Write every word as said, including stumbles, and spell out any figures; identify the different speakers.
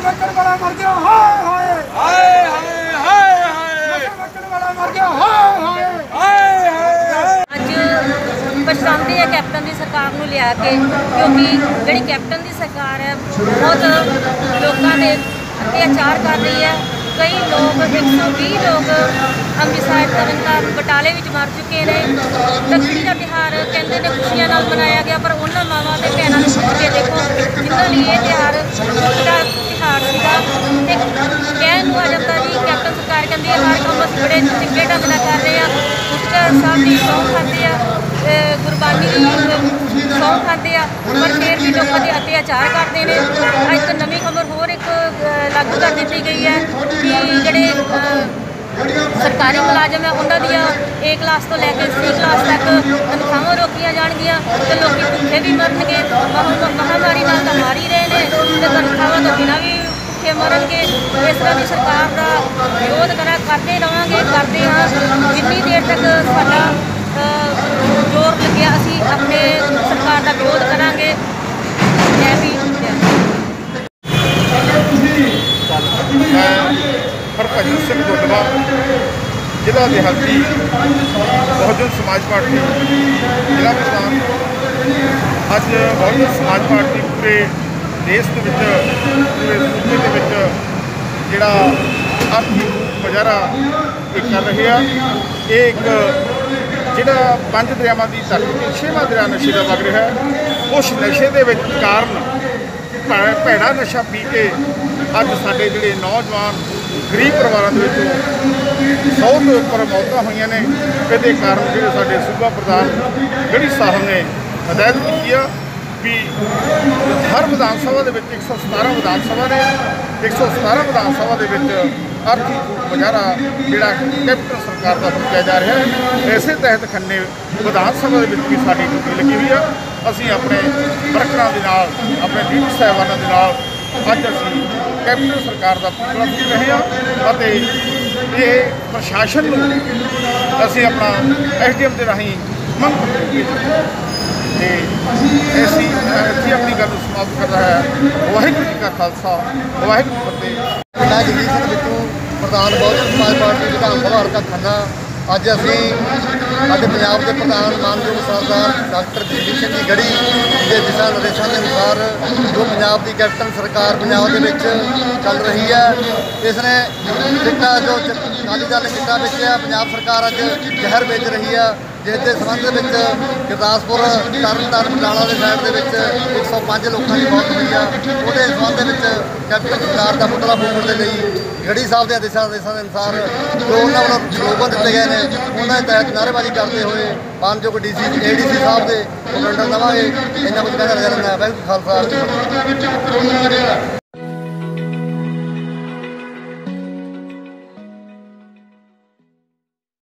Speaker 1: ਵੇਚਣ ਵਾਲਾ ਮਰ ਗਿਆ ਹਾਏ ਹਾਏ
Speaker 2: ਹਾਏ ਹਾਏ ਹਾਏ ਹਾਏ
Speaker 1: ਨਸ਼ਾ ਵੇਚਣ ਵਾਲਾ ਮਰ ਗਿਆ ਹਾਏ ਹਾਏ
Speaker 2: ਹਾਏ ਹਾਏ।
Speaker 3: ਅੱਜ ਪਛਤਾਉਂਦੇ ਆ ਕੈਪਟਨ ਦੀ ਸਰਕਾਰ ਨੂੰ ਲਿਆ ਕੇ, ਕਿਉਂਕਿ ਜਿਹੜੀ ਕੈਪਟਨ ਦੀ ਸਰਕਾਰ ਹੈ ਬਹੁਤ ਲੋਕਾਂ ਦੇ ਅਤਿਆਚਾਰ ਕਰ ਰਹੀ ਹੈ। कई लोग एक सौ भी लोग ਅੰਮ੍ਰਿਤਸਰ ਤਰਨਤਾਰਨ ਬਟਾਲੇ ਵਿੱਚ ਮਰ ਚੁੱਕੇ ਨੇ। ਰੱਖੜੀ ਦਾ ਤਿਉਹਾਰ ਕਹਿੰਦੇ ਨੇ ਖੁਸ਼ੀਆਂ ਨਾਲ ਮਨਾਇਆ ਗਿਆ, ਪਰ ਉਹਨਾਂ ਮਾਵਾਂ ਤੇ ਭੈਣਾਂ ਨੂੰ ਪੁੱਛ ਕੇ ਦੇਖੋ ਜਿਨ੍ਹਾਂ ਲਈ ਇਹ ਤਿਉਹਾਰ ਦਾ ਤਿਉਹਾਰ ਸੀਗਾ। ਤੇ ਕਹਿਣ ਨੂੰ ਆ ਜਾਂਦਾ ਜੀ ਕੈਪਟਨ ਸਰਕਾਰ ਕਹਿੰਦੀ ਹੈ ਹਰ ਕੰਮ ਅਸੀਂ ਬੜੇ ਚੰਗੇ ਢੰਗ ਨਾਲ ਕਰ ਰਹੇ ਹਾਂ। ਮੁਖਤਿਆਰ ਸਾਹਿਬ ਦੀ ਸਹੁੰ ਖਾਂਦੇ ਆ, ਗੁਰਬਾਨੀ ਦੀ ਸਹੁੰ ਖਾਂਦੇ ਆ, ਪਰ ਫਿਰ ਵੀ ਲੋਕਾਂ ਦੇ ਅਤਿਆਚਾਰ ਕਰਦੇ ਨੇ। ਅੱਜ ਤਾਂ ਨਵੀਂ ਖਬਰ ਹੋਰ ਇੱਕ ਲਾਗੂ ਕਰ ਦਿੱਤੀ ਗਈ ਹੈ ਕਿ ਜਿਹੜੇ ਸਰਕਾਰੀ ਮੁਲਾਜ਼ਮ ਹੈ ਉਹਨਾਂ ਦੀਆਂ ਏ ਕਲਾਸ ਤੋਂ ਲੈ ਕੇ ਸੀ ਕਲਾਸ ਤੱਕ ਤਨਖਾਹਾਂ ਰੋਕੀਆਂ ਜਾਣਗੀਆਂ ਤੇ ਲੋਕੀ ਭੁੱਖੇ ਵੀ ਮਰਨਗੇ। ਮਹਾਮਾਰੀ ਨਾਲ ਤਾਂ ਮਾਰ ਹੀ ਰਹੇ ਨੇ ਤੇ ਤਨਖਾਹਾਂ ਤੋਂ ਬਿਨਾਂ ਵੀ ਭੁੱਖੇ ਮਰਨਗੇ। ਇਸ ਤਰ੍ਹਾਂ ਦੀ ਸਰਕਾਰ ਦਾ ਵਿਰੋਧ ਕਰਾ ਕਰਦੇ ਰਹਾਂਗੇ, ਕਰਦੇ ਹਾਂ ਜਿੰਨੀ ਦੇਰ ਤੱਕ ਸਾਡਾ ਜ਼ੋਰ ਲੱਗਿਆ ਅਸੀਂ ਆਪਣੇ ਸਰਕਾਰ ਦਾ ਵਿਰੋਧ ਕਰਾਂਗੇ। ਮੈਂ ਵੀ
Speaker 2: ਹਰਭਜਨ ਸਿੰਘ ਦੁੱਲਵਾ ਜ਼ਿਲ੍ਹਾ ਦਿਹਾਤੀ ਬਹੁਜਨ ਸਮਾਜ ਪਾਰਟੀ ਜ਼ਿਲ੍ਹਾ ਪ੍ਰਧਾਨ। ਅੱਜ ਬਹੁਜਨ ਸਮਾਜ ਪਾਰਟੀ ਪੂਰੇ ਦੇਸ਼ ਦੇ ਵਿੱਚ ਪੂਰੇ ਸੂਬੇ ਦੇ ਵਿੱਚ ਜਿਹੜਾ ਆਰਥਿਕ ਮੁਜ਼ਾਹਰਾ ਇਹ ਕਰ ਰਹੇ ਆ। ਇਹ ਇੱਕ ਜਿਹੜਾ ਪੰਜ ਦਰਿਆਵਾਂ ਦੀ ਧਰਤੀ 'ਤੇ ਛੇਵਾਂ ਦਰਿਆ ਨਸ਼ੇ ਦਾ ਵਗ ਰਿਹਾ ਉਸ ਨਸ਼ੇ ਦੇ ਵਿੱਚ ਕਾਰਨ ਭੈੜਾ ਨਸ਼ਾ ਪੀ ਕੇ ਅੱਜ ਸਾਡੇ ਜਿਹੜੇ ਨੌਜਵਾਨ ਗਰੀਬ ਪਰਿਵਾਰਾਂ ਦੇ ਵਿੱਚ ਸੌ ਤੋਂ ਉੱਪਰ ਮੌਤਾਂ ਹੋਈਆਂ ਨੇ। ਇਹਦੇ ਕਾਰਨ ਜਿਹੜੇ ਸਾਡੇ ਸੂਬਾ ਪ੍ਰਧਾਨ ਗੜੀ ਸਾਹਿਬ ਨੇ ਹਦਾਇਤ ਕੀਤੀ ਆ ਵੀ ਹਰ ਵਿਧਾਨ ਸਭਾ ਦੇ ਵਿੱਚ ਇੱਕ ਸੌ ਸਤਾਰਾਂ ਵਿਧਾਨ ਸਭਾ ਨੇ ਇੱਕ ਸੌ ਸਤਾਰਾਂ ਵਿਧਾਨ ਸਭਾ ਦੇ ਵਿੱਚ ਆਰਥਿਕ ਮੁਜ਼ਾਹਰਾ ਜਿਹੜਾ ਕੈਪਟਨ ਸਰਕਾਰ ਦਾ ਕੀਤਾ ਜਾ ਰਿਹਾ ਹੈ। ਇਸੇ ਤਹਿਤ ਖੰਨੇ ਵਿਧਾਨ ਸਭਾ ਦੇ ਵਿੱਚ ਵੀ ਸਾਡੀ ਡਿਊਟੀ ਲੱਗੀ ਹੋਈ ਆ। ਅਸੀਂ ਆਪਣੇ ਵਰਕਰਾਂ ਦੇ ਨਾਲ ਆਪਣੇ ਲੀਡਰ ਸਾਹਿਬਾਨਾਂ ਦੇ ਨਾਲ ਅੱਜ ਅਸੀਂ ਕੈਪਟਨ ਸਰਕਾਰ ਦਾ ਪੁਤਲਾ ਫੂਕ ਰਹੇ ਹਾਂ ਅਤੇ ਇਹ ਪ੍ਰਸ਼ਾਸਨ ਨੂੰ ਅਸੀਂ ਆਪਣਾ ਐਸ ਡੀ ਐਮ ਦੇ ਰਾਹੀਂ ਮੰਗ ਕਰਦੇ ਤੇ ਅਸੀਂ ਇੱਥੇ ਆਪਣੀ ਗੱਲ ਨੂੰ ਸਮਾਪਤ ਕਰ ਰਿਹਾ ਹੈ। ਵਾਹਿਗੁਰੂ ਜੀ ਕਾ ਖਾਲਸਾ ਵਾਹਿਗੁਰੂ ਜੀ ਕੀ ਫਤਿਹ।
Speaker 4: ਪਿੰਡ ਜਗਜੀਤ ਸਿੰਘ ਬਿੱਟੂ ਪ੍ਰਧਾਨ ਬਹੁਜਨ ਸਮਾਜ ਪਾਰਟੀ ਵਿਧਾਨ ਸਭਾ ਹਲਕਾ ਖੰਨਾ। ਅੱਜ ਅਸੀਂ ਸਾਡੇ ਪੰਜਾਬ ਦੇ ਪ੍ਰਧਾਨ ਮਾਨਯੋਗ ਸਰਦਾਰ ਡਾਕਟਰ ਜਗਜੀਤ ਸਿੰਘ ਜੀ ਗੜੀ ਦੇ ਦਿਸ਼ਾ ਨਿਰਦੇਸ਼ਾਂ ਦੇ ਅਨੁਸਾਰ ਜੋ ਪੰਜਾਬ ਦੀ ਕੈਪਟਨ ਸਰਕਾਰ ਪੰਜਾਬ ਦੇ ਵਿੱਚ ਚੱਲ ਰਹੀ ਹੈ, ਇਸ ਨੇ ਚਿੱਟਾ ਜੋ ਅਕਾਲੀ ਦਲ ਨੇ ਚਿੱਟਾ ਵੇਚਿਆ, ਪੰਜਾਬ ਸਰਕਾਰ ਅੱਜ ਜ਼ਹਿਰ ਵੇਚ ਰਹੀ ਹੈ। ਜਿਸ ਦੇ ਸੰਬੰਧ ਦੇ ਵਿੱਚ ਗੁਰਦਾਸਪੁਰ ਤਰਨਤਾਰਨ ਬਟਾਲਾ ਦੇ ਸਾਈਡ ਦੇ ਵਿੱਚ ਇੱਕ ਸੌ ਪੰਜ ਲੋਕਾਂ ਦੀ ਮੌਤ ਹੋਈ ਆ। ਉਹਦੇ ਸੰਬੰਧ ਦੇ ਵਿੱਚ ਕੈਪਟਨ ਸਰਕਾਰ ਦਾ ਪੁਤਲਾ ਫੂਕਣ ਦੇ ਲਈ ਗੜੀ ਸਾਹਿਬ ਦੇ ਦਿਸ਼ਾ ਨਿਰਦੇਸ਼ਾਂ ਦੇ ਅਨੁਸਾਰ ਜੋ ਉਹਨਾਂ ਵੱਲੋਂ ਸਲੋਗਨ ਦਿੱਤੇ ਗਏ ਨੇ ਉਹਨਾਂ ਦੇ ਤਹਿਤ ਨਾਅਰੇਬਾਜ਼ੀ ਕਰਦੇ ਹੋਏ ਮਾਨਯੋਗ D C A D C ਸਾਹਿਬ ਦੇ ਕਮੈਂਡਰ ਦੇਵਾਂਗੇ। ਇੰਨਾ ਕੁਝ ਕਹਿੰਦਾ ਨਜ਼ਰ ਆਉਂਦਾ ਹੈ। ਵਾਹਿਗੁਰੂ ਖਾਲਸਾ।